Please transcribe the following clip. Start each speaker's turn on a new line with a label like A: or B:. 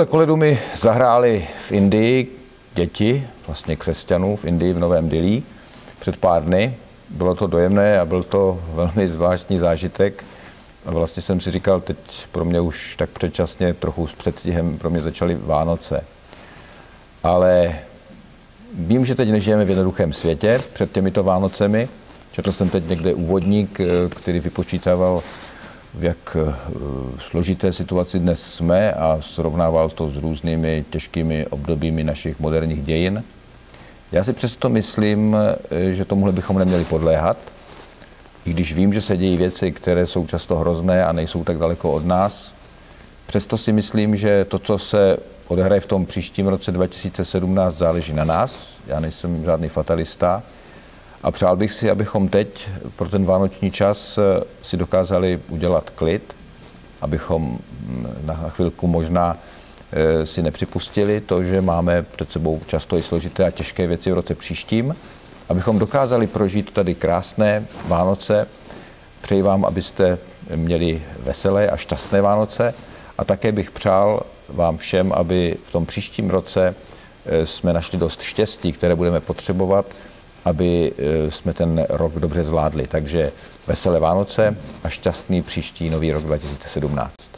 A: Tuhle koledu mi zahráli v Indii děti, vlastně křesťanů v Indii v Novém Dillí před pár dny. Bylo to dojemné a byl to velmi zvláštní zážitek. A vlastně jsem si říkal, teď pro mě už tak předčasně, trochu s předstihem, pro mě začaly Vánoce. Ale vím, že teď nežijeme v jednoduchém světě před těmito Vánocemi. Četl jsem teď někde úvodník, který vypočítával, v jak složité situaci dnes jsme a srovnával to s různými těžkými obdobími našich moderních dějin. Já si přesto myslím, že tomuhle bychom neměli podléhat, i když vím, že se dějí věci, které jsou často hrozné a nejsou tak daleko od nás. Přesto si myslím, že to, co se odehraje v tom příštím roce 2017, záleží na nás. Já nejsem žádný fatalista. A přál bych si, abychom teď pro ten vánoční čas si dokázali udělat klid, abychom na chvilku možná si nepřipustili to, že máme před sebou často i složité a těžké věci v roce příštím, abychom dokázali prožít tady krásné Vánoce. Přeji vám, abyste měli veselé a šťastné Vánoce a také bych přál vám všem, aby v tom příštím roce jsme našli dost štěstí, které budeme potřebovat, aby jsme ten rok dobře zvládli. Takže veselé Vánoce a šťastný příští nový rok 2017.